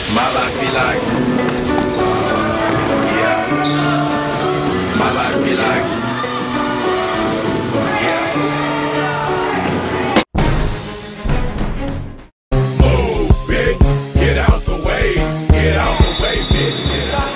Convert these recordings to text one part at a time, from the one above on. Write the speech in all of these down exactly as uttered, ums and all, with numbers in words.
My life be like, yeah. My life be like, yeah. Move, bitch, get out the way, get out the way, bitch, get out.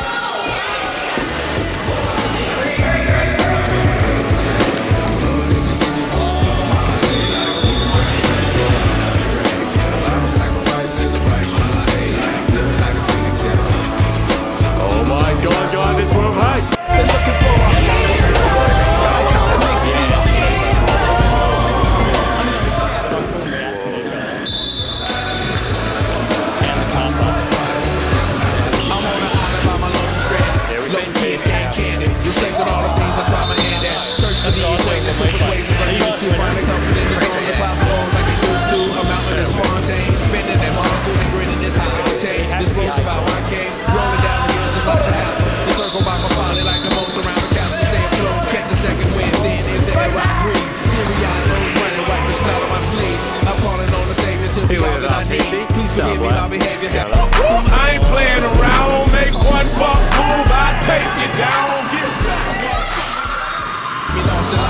Please forgive me my behavior. I ain't playing around. Make one boss move, I take it down. Get back. Me lost in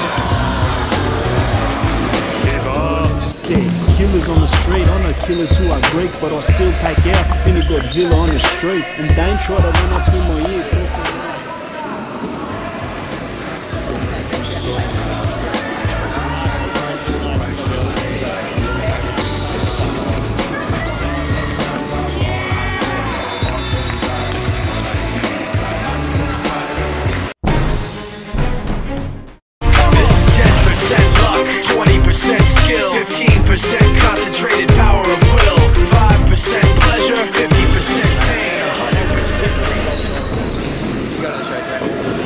light speed. Dead killers on the street. I know killers who are Greek, but I still pack out. Any Godzilla on the street, and don't try to run up in my ear. twenty percent skill, fifteen percent concentrated power of will, five percent pleasure, fifty percent pain, one hundred percent reason. You got on the track, right?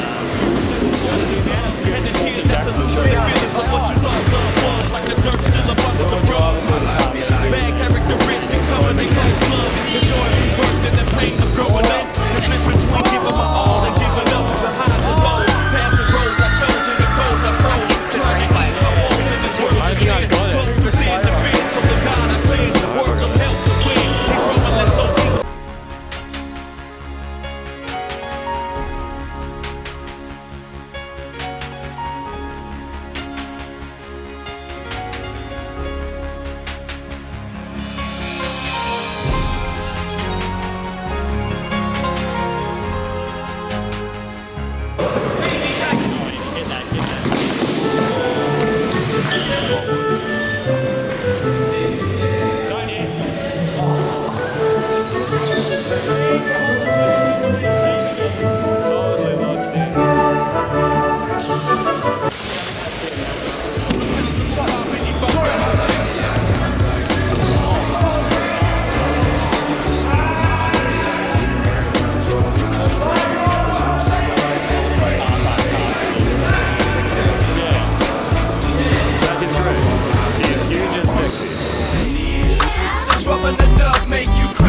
And the tears that illuminate feelings of what you love, love was like the dirt still above the road. Bad characteristics coming in close blood. The joy of birth and the pain of growing up. The difference between giving my all and giving up. The highs and lows, paths and roads I chose in the cold I froze. Trying to ease my walls in this world again. Close to seeing the vision from the God I see. The word of help to win. Keep growing, let's hope. Rubbing the nub make you cry.